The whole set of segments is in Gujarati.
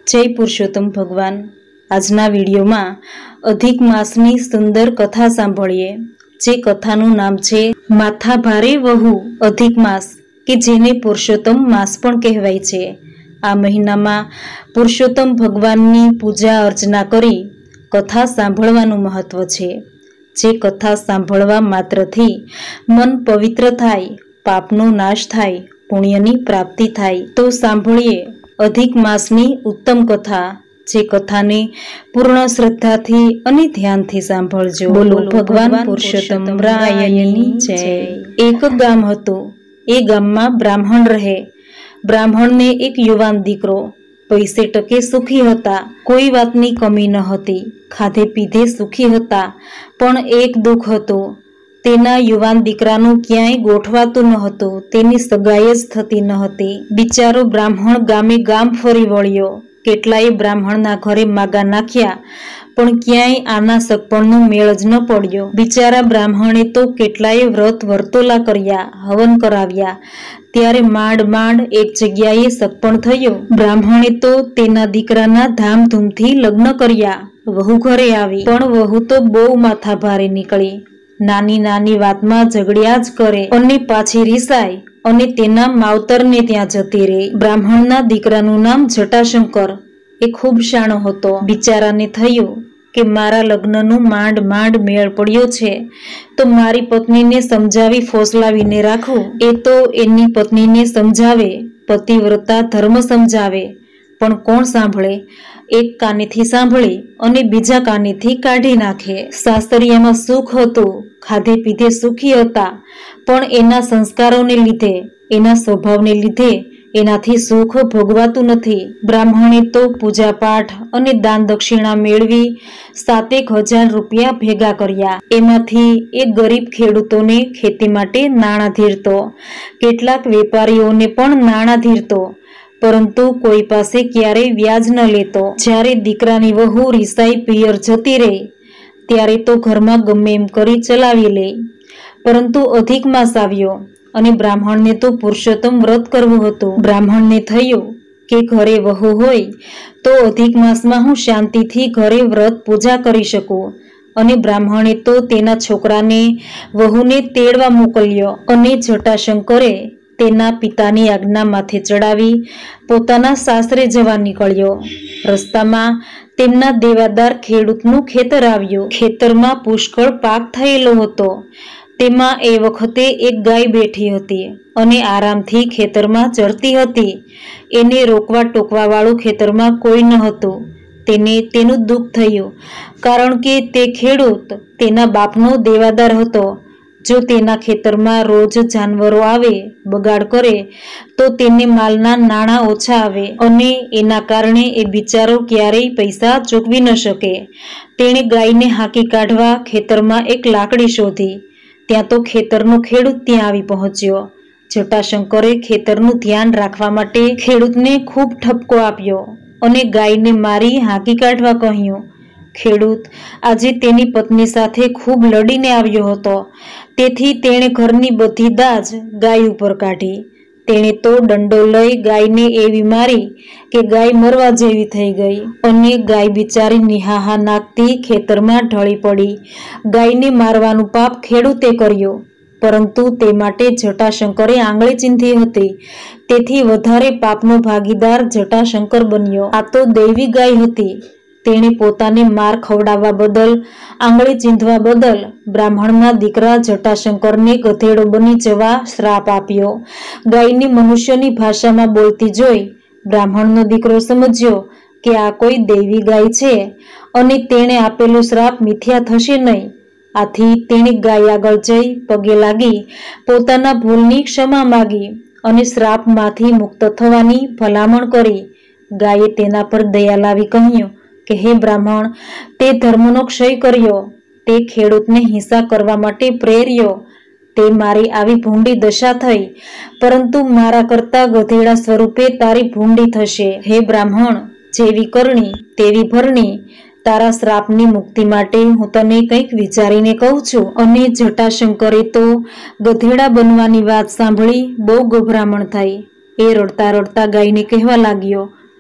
जय पुरुषोत्तम भगवान। आजना विडियो में अधिक मासनी सुंदर कथा सांभळीए। जे कथानु नाम छे माथा भारे वहू अधिक मास, के जेने पुरुषोत्तम मास पण कहेवाय छे। आ महीना में पुरुषोत्तम भगवाननी पूजा अर्चना करी कथा सांभळवानुं महत्व छे। जे कथा सांभळवा मात्रथी मन पवित्र थाय, पापनो नाश थाय, पुण्यनी प्राप्ति थाय। तो सांभळीए अधिक मासनी उत्तम कथा, जे कथाने पूर्ण श्रद्धाथी अने ध्यानथी सांभळजो। बोलो भगवान पुरुषोत्तम रायनी जय। एक गाम हतुं, ए गाममां ब्राह्मण रहे। ब्राह्मणने एक युवान दीकरो, पैसे टके सुखी हता, कोई वातनी कमी न हती, खाधे पीधे सुखी हता। पण एक दुख हतुं, तेना युवान दीकरानुं क्यांय गोठवातुं न हतुं, तेनी सगाई ज थती न हती। बिचारो ब्राह्मण गामे गाम फरी वळ्यो, કેટલાય બ્રાહ્મણના ઘરે માગા નાખ્યા, પણ ક્યાંય આના સગપણનો મેળ જ ન પડ્યો। બિચારા બ્રાહ્મણે તો કેટલાય વ્રત વર્તોલા કર્યા, હવન કરાવ્યા, ત્યારે માંડ માંડ એક જગ્યાએ સગપણ થયો। બ્રાહ્મણે તો તેના દીકરાના ધામધૂમથી લગ્ન કર્યા, વહુ ઘરે આવી, પણ વહુ તો બહુ માથાભારે નીકળી। નાની નાની વાતમાં ઝઘડ્યા જ કરે અને પાછી રીસાય અને તેના માવતરને ત્યાં જતી રહે। બ્રાહ્મણના દીકરાનું નામ જટાશંકર, એ ખૂબ શાણો હતો। બિચારાને થયું કે મારા લગ્નનું માંડ માંડ મેળ પડ્યો છે, તો મારી પત્નીને સમજાવી ફોસલાવીને રાખું। એ તો એની પત્નીને સમજાવે, પતિવ્રતા ધર્મ સમજાવે, પણ કોણ સાંભળે? એક કાનેથી સાંભળી અને બીજા કાનેથી કાઢી નાખે। સાસરિયામાં સુખ હતું, ખાધે પીધે સુખી હતા, પણ એના સંસ્કારોને લીધે, એના સ્વભાવને લીધે એનાથી સુખ ભોગવાતું નથી। બ્રાહ્મણે તો પૂજાપાઠ અને દાન દક્ષિણા મેળવી 7,000 રૂપિયા ભેગા કર્યા। એમાંથી એક ગરીબ ખેડૂતોને ખેતી માટે નાણાં ધીરતો, કેટલાક વેપારીઓને પણ નાણાં ધીરતો, પરંતુ કોઈ પાસે ક્યારેય વ્યાજ ન લેતો। જ્યારે દીકરાની વહુ રીસાઈ પિયર જતી રહે, ત્યારે તો ઘરમાં ગમે એમ કરી ચલાવી લે। પરંતુ અધિક માસ આવ્યો અને બ્રાહ્મણને તો પુરુષોત્તમ વ્રત કરવું હતું। બ્રાહ્મણને થયું કે ઘરે વહુ હોય તો અધિક માસમાં હું શાંતિથી ઘરે વ્રત પૂજા કરી શકું, અને બ્રાહ્મણે તો તેના છોકરાને વહુને તેડવા મોકલ્યો અને જટાશંકરે તેના પિતાની આજ્ઞા માથે ચડાવી પોતાના સાસરે જવા નીકળ્યો। રસ્તામાં તેમના દેવાદાર ખેડૂતનું ખેતર આવ્યું। ખેતરમાં પુષ્કળ પાક થયેલો હતો। તેમાં એ વખતે એક ગાય બેઠી હતી અને આરામથી ખેતરમાં ચરતી હતી। એને રોકવા ટોકવા વાળું ખેતરમાં કોઈ ન હતું। તેને તેનું દુઃખ થયું, કારણ કે તે ખેડૂત તેના બાપનો દેવાદાર હતો। જો તેના ખેતરમાં રોજ જાનવરો આવે, બગાડ કરે, તો તેને માલના નાણાં ઓછા આવે અને એના કારણે એ બિચારો ક્યારેય પૈસા ચૂકવી ન શકે। તેણે ગાયને હાંકી કાઢવા ખેતરમાં એક લાકડી શોધી। ત્યાં તો ખેતરનો ખેડૂત ત્યાં આવી પહોંચ્યો। જટાશંકરે ખેતરનું ધ્યાન રાખવા માટે ખેડૂતને ખૂબ ઠપકો આપ્યો અને ગાયને મારી હાંકી કાઢવા કહ્યું। ખેડૂત આજે તેની પત્ની સાથે ખૂબ લડીને આવ્યો હતો, તેથી તેણે ઘરની બધી દાજ ગાય ઉપર કાઢી। તેણે તો દંડો લઈ ગાયને એવી મારી કે ગાય મરવા જેવી થઈ ગઈ અને ગાય બિચારી નિહાહા નાકતી ખેતરમાં ઢળી પડી। ગાયને મારવાનું પાપ ખેડૂતે કર્યું, પરંતુ તે માટે જટાશંકરે આંગળી ચીંધી હતી, તેથી વધારે પાપનો ભાગીદાર જટાશંકર બન્યો। આ તો દૈવી ગાય હતી। તેણે પોતાને માર ખવડાવવા બદલ, આંગળી ચીંધવા બદલ બ્રાહ્મણના દીકરા જટાશંકરને ગધેડો બની જવા શ્રાપ આપ્યો। ગાયને મનુષ્યની ભાષામાં બોલતી જોઈ બ્રાહ્મણનો દીકરો સમજ્યો કે આ કોઈ દૈવી ગાય છે અને તેણે આપેલો શ્રાપ મિથ્યા થશે નહીં। આથી તેણે ગાય આગળ જઈ પગે લાગી પોતાના ભૂલની ક્ષમા માગી અને શ્રાપમાંથી મુક્ત થવાની ભલામણ કરી। ગાયે તેના પર દયા લાવી કહ્યું કે હે બ્રાહ્મણ, તે ધર્મનો ક્ષય કર્યો, તે ખેડૂતને હિંસા કરવા માટે પ્રેર્યો, તે મારી આવી ભૂંડી દશા થઈ, પરંતુ મારા કરતા ગધેડા સ્વરૂપે તારી ભૂંડી થશે। હે બ્રાહ્મણ, જેવી કરણી તેવી ભરણી, તારા શ્રાપની મુક્તિ માટે હું તને કંઈક વિચારીને કહું છું। અને જટાશંકરે તો ગધેડા બનવાની વાત સાંભળી બહુ ગભરામણ થઈ। એ રડતા રડતા ગાયને કહેવા લાગ્યો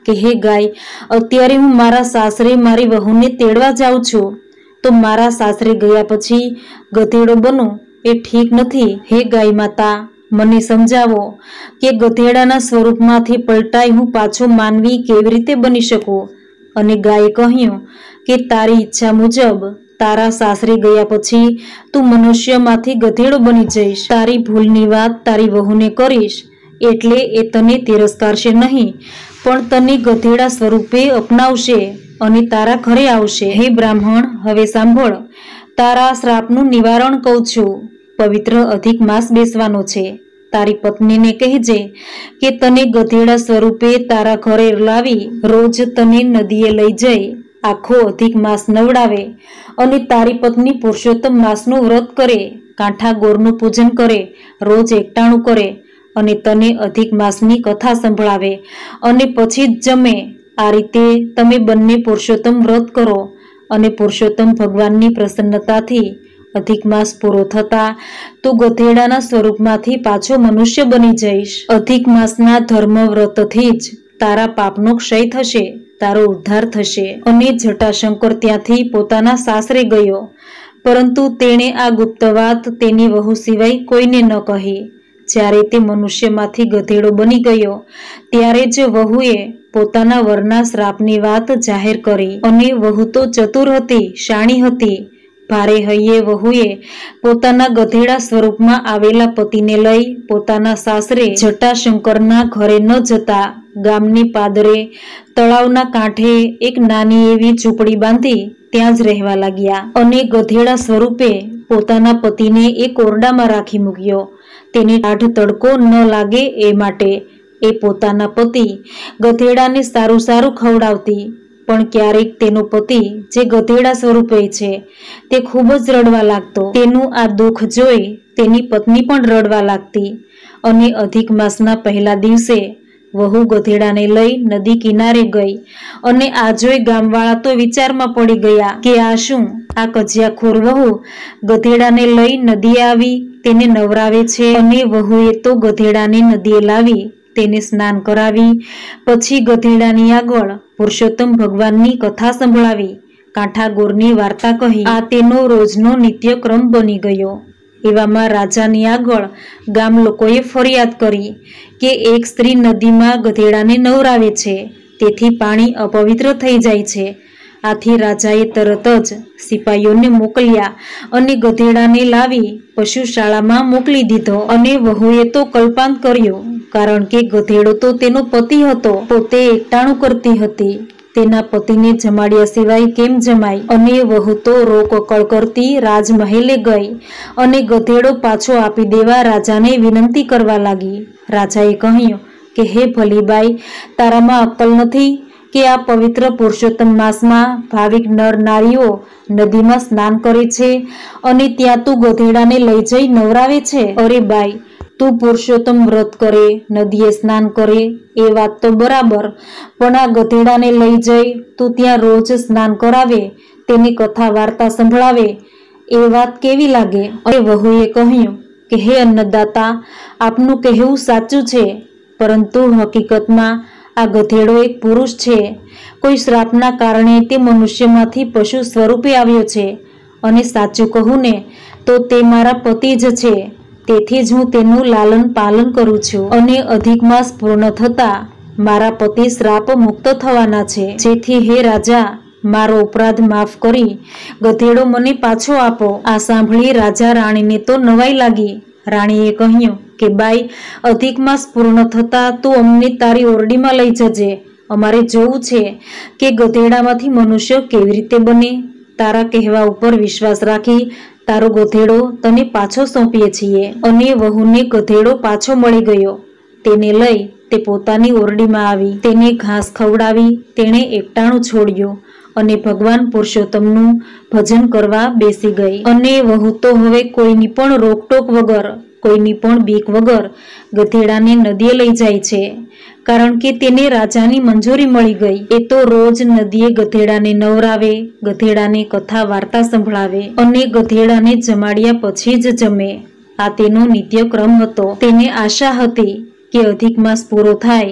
કે હે ગાય, અત્યારે હું મારા સાસરે મારી વહુને તેડવા જાઉં છું, તો મારા સાસરે ગયા પછી ગધેડો બનું એ ઠીક નથી. હે ગાય માતા, મને સમજાવો કે ગધેડાના સ્વરૂપમાંથી પલટાઈ હું પાછો માનવી કેવી રીતે બની શકું? અને ગાયે કહ્યું કે તારી ઈચ્છા મુજબ તારા સાસરે ગયા પછી તું મનુષ્યમાંથી ગધેડો બની જઈશ. તારી ભૂલની વાત તારી વહુને કરીશ એટલે એ તને તિરસ્કારશે નહીં, પણ તને ગધેડા સ્વરૂપે અપનાવશે અને તારા ઘરે આવશે. હે બ્રાહ્મણ, હવે સાંભળ, તારા શ્રાપનું નિવારણ કહું છું. પવિત્ર અધિક માસ બેસવાનો છે. તારી પત્નીને કહેજે કે તને ગધેડા સ્વરૂપે તારા ઘરે લાવી રોજ તને નદીએ લઈ જઈ આખો અધિક માસ નવડાવે અને તારી પત્ની પુરુષોત્તમ માસનું વ્રત કરે, કાંઠા ગોરનું પૂજન કરે, રોજ એકટાણું કરે અને તને અધિક માસની કથા સંભળાવે અને પછી જ જમે. આ રીતે તમે બંને પુરુષોત્તમ વ્રત કરો અને પુરુષોત્તમ ભગવાનની પ્રસન્નતાથી અધિક માસ પૂરો થતા તું ગધેડાના સ્વરૂપમાંથી પાછો મનુષ્ય બની જઈશ. અધિક માસના ધર્મ વ્રતથી જ તારા પાપનો ક્ષય થશે, તારો ઉદ્ધાર થશે. અને જટાશંકર ત્યાંથી પોતાના સાસરે ગયો, પરંતુ તેણે આ ગુપ્ત વાત તેની વહુ સિવાય કોઈને ન કહી. જ્યારે તે મનુષ્યમાંથી ગધેડો બની ગયો ત્યારે જ વહુએ પોતાના વરના શ્રાપની વાત જાહેર કરી. અને વહુ તો ચતુર હતી, શાણી હતી. ભારે હૈયે વહુએ પોતાના ગધેડા સ્વરૂપમાં આવેલા પતિને લઈ પોતાના સાસરે જટાશંકરના ઘરે ન જતા ગામની પાદરે તળાવના કાંઠે એક નાની એવી ઝૂંપડી બાંધી ત્યાં જ રહેવા લાગ્યા. અને ગધેડા સ્વરૂપે પોતાના પતિને એક ઓરડામાં રાખી મૂક્યો. તેને ટાઢ તડકો ન લાગે એ માટે એ પોતાના પતિ ગધેડાને સારું સારું ખવડાવતી. પણ ક્યારેક તેનો પતિ જે ગધેડા સ્વરૂપે છે તે ખૂબ જ રડવા લાગતો. તેનું આ દુઃખ જોઈ તેની પત્ની પણ રડવા લાગતી. અને અધિક માસના પહેલા દિવસે વહુ ગધેડાને લઈ નદી કિનારે ગઈ અને આ જોઈ ગામવાળા તો વિચારમાં પડી ગયા કે આ શું, આ કજિયાખોર વહુ ગધેડાને લઈ નદીએ આવી તેને નવરાવે છે. અને વહુએ તો ગધેડાને નદીએ લાવી તેને સ્નાન કરાવી, પછી ગધેડાની આગળ પુરુષોત્તમ ભગવાનની કથા સંભળાવી, કાંઠા ગોરની વાર્તા કહી. આ તેનો રોજનો નિત્યક્રમ બની ગયો. એવામાં રાજાની આગળ ગામ લોકોએ ફરિયાદ કરી કે એક સ્ત્રી નદીમાં ગધેડાને નવરાવે છે, તેથી પાણી અપવિત્ર થઈ જાય છે. આથી રાજાએ તરત જ સિપાઈઓને મોકલ્યા અને ગધેડાને લાવી પશુશાળામાં મોકલી દીધો. અને વહુએ તો કલ્પાંત કર્યું, કારણ કે ગધેડો તો તેનો પતિ હતો, પોતે એકટાણું કરતી હતી, તેના પતિને જમાડ્યા સિવાય કેમ જમાય? અને વહુ તો રોકકળ કરતી રાજમહેલે ગઈ અને ગધેડો પાછો આપી દેવા રાજાને વિનંતી કરવા લાગી. રાજાએ કહ્યું કે હે ભલીબાઈ, તારામાં અક્કલ નથી કે આ પવિત્ર પુરુષોત્તમ માસમાં ભાવિક નર નારીઓ નદીમાં સ્નાન કરે છે અને ત્યાં તું ગધેડાને લઈ જઈ નવરાવે છે? અરે બાઈ, તું પુરુષોત્તમ વ્રત કરે, નદીએ સ્નાન કરે એ વાત તો બરાબર, પણ આ ગધેડાને લઈ જઈ તું ત્યાં રોજ સ્નાન કરાવે, તેની કથા વાર્તા સંભળાવે એ વાત કેવી લાગે? અને વહુએ કહ્યું કે હે અન્નદાતા, આપનું કહેવું સાચું છે, પરંતુ હકીકતમાં આ ગધેડો એક પુરુષ છે. કોઈ શ્રાપના કારણે તે મનુષ્યમાંથી પશુ સ્વરૂપે આવ્યો છે. અને સાચું કહું ને તો તે મારા પતિ જ છે, તેથી જ હું તેનું લાલન પાલન કરું છું. અને અધિક માસ પૂર્ણ થતા મારા પતિ શ્રાપ મુક્ત થવાના છે. જેથી હે રાજા, મારો અપરાધ માફ કરી ગધેડો મને પાછો આપો. આ સાંભળી રાજા રાણીને તો નવાઈ લાગી. રાણીએ કહ્યું કે બાઈ, અધિક માસ પૂર્ણ થતા તું અમને તારી ઓરડીમાં લઈ જજે. અમારે જોવું છે કે ગધેડામાંથી મનુષ્ય કેવી રીતે બને. તારા કહેવા ઉપર વિશ્વાસ રાખી તારો ગધેડો તને પાછો સોંપીએ છીએ. અને વહુને ગધેડો પાછો મળી ગયો. તેને લઈ તે પોતાની ઓરડીમાં આવી, તેને ઘાસ ખવડાવી તેણે એકટાણું છોડ્યું અને ભગવાન પુરુષોત્તમનું ભજન કરવા બેસી ગઈ. અને વહુ તો હવે કોઈની પણ રોકટોક વગર, કોઈની પણ બીક વગર ગધેડાને નદીએ લઈ જાય છે, કારણ કે તેને રાજાની મંજૂરી મળી ગઈ. એ તો રોજ નદીએ ગધેડાને નવરાવે, ગધેડાને કથા વાર્તા સંભળાવે અને ગધેડાને જમાડ્યા પછી જ જમે. આ તેનો નિત્યક્રમ હતો. તેને આશા હતી કે અધિક માસ પૂરો થાય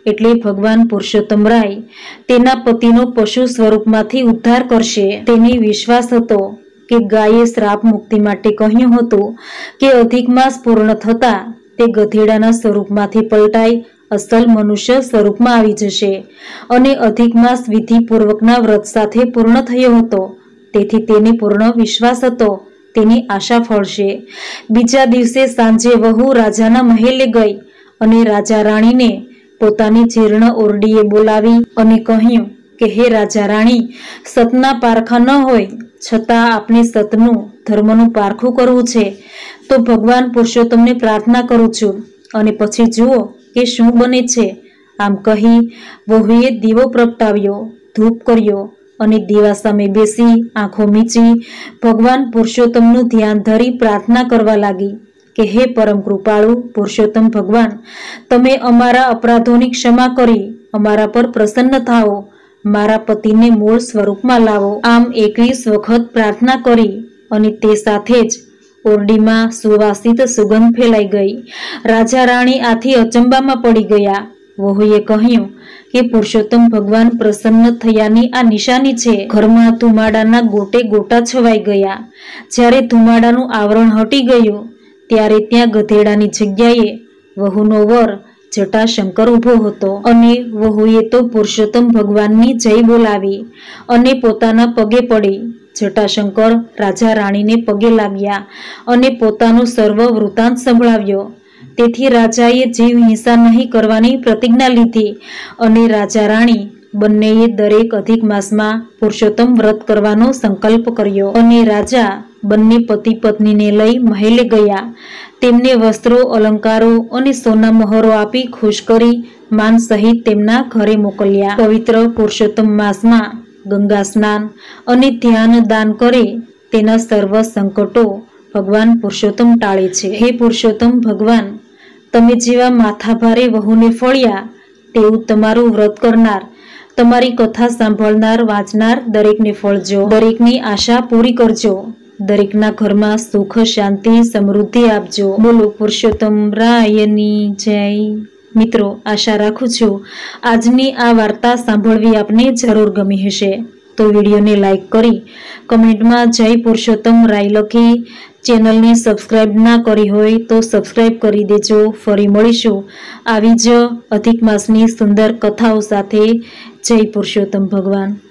એટલે ભગવાન પુરુષોત્તમ રાય તેના પતિનો પશુ સ્વરૂપમાંથી ઉદ્ધાર કરશે. તેને વિશ્વાસ હતો કે ગાયે શ્રાપ મુક્તિ માટે કહ્યું હતું કે અધિક માસ પૂર્ણ થતા તે ગધેડાના સ્વરૂપમાંથી પલટાઈ અસલ મનુષ્ય સ્વરૂપમાં આવી જશે અને અધિક માસ વિધિપૂર્વકના વ્રત સાથે પૂર્ણ થયો હતો. તેથી તેને પૂર્ણ વિશ્વાસ હતો તેની આશા ફળશે. બીજા દિવસે સાંજે વહુ રાજાના મહેલે ગઈ અને રાજા રાણીને પોતાની જીર્ણ ઓરડીએ બોલાવી અને કહ્યું કે હે રાજા રાણી, સતના પારખા ન હોય છતાં આપણે સતનું ધર્મનું પારખું કરવું છે તો ભગવાન પુરુષોત્તમને પ્રાર્થના કરું છું અને પછી જુઓ કે શું બને છે. આમ કહી વહુએ દીવો પ્રગટાવ્યો, ધૂપ કર્યો અને દીવા સામે બેસી આંખો મીચી ભગવાન પુરુષોત્તમનું ધ્યાન ધરી પ્રાર્થના કરવા લાગી કે હે પરમ કૃપાળુ પુરુષોત્તમ ભગવાન, તમે અમારા અપરાધોની ક્ષમા કરી અમારા પર પ્રસન્ન થાઓ, મારા પતિને મૂળ સ્વરૂપમાં લાવો. આમ 21 વખત પ્રાર્થના કરી અને તે સાથે જ ઓરડીમાં સુવાસિત સુગંધ ફેલાઈ ગઈ. રાજા રાણી આથી અચંબામાં પડી ગયા. વહુએ કહ્યું કે પુરુષોત્તમ ભગવાન પ્રસન્ન થયાની આ નિશાની છે. ઘરમાં ધુમાડાના ગોટે ગોટા છવાઈ ગયા. જ્યારે ધુમાડાનું આવરણ હટી ગયું ત્યારે ત્યાં ગધેડાની જગ્યાએ વહુનો વર જટાશંકર ઊભો હતો અને વહુએ તો પુરુષોત્તમ ભગવાનની જય બોલાવી અને પોતાના પગે પડી. જટાશંકર રાજા રાણીને પગે લાગ્યા અને પોતાનો સર્વ વૃત્તાંત સંભળાવ્યો. તેથી રાજાએ જીવ હિંસા નહીં કરવાની પ્રતિજ્ઞા લીધી અને રાજા રાણી બંનેએ દરેક અધિક માસમાં પુરુષોત્તમ વ્રત કરવાનો સંકલ્પ કર્યો. અને રાજા બંને પતિ પત્નીને લઈ મહેલે ગયા. તેમને વસ્ત્રો, અલંકારો અને સોના મહોરો આપી ખુશ કરી માન સહિત તેમના ઘરે મોકલ્યા. પવિત્ર પુરુષોત્તમ માસમાં ગંગા સ્નાન અને ધ્યાન દાન કરે તેના સર્વ સંકટો ભગવાન પુરુષોત્તમ ટાળે છે. હે પુરુષોત્તમ ભગવાન, તમે જેવા માથાભારે વહુને ફળ્યા તેવું તમારું વ્રત કરનાર, તમારી કથા સાંભળનાર, વાંચનાર દરેકને ફળજો. દરેકની આશા પૂરી કરજો. દરેકના ઘરમાં સુખ, શાંતિ, સમૃદ્ધિ આપજો. બોલો પુરુષોત્તમ રાયની જય. મિત્રો, આશા રાખું છું આજની આ વાર્તા સાંભળવી આપને જરૂર ગમી હશે. તો વિડીયોને લાઈક કરી કમેન્ટમાં જય પુરુષોત્તમ રાય લખી ચેનલને સબસ્ક્રાઈબ ના કરી હોય તો સબસ્ક્રાઈબ કરી દેજો. ફરી મળીશું આવી જ અધિક માસની સુંદર કથાઓ સાથે. જય પુરુષોત્તમ ભગવાન.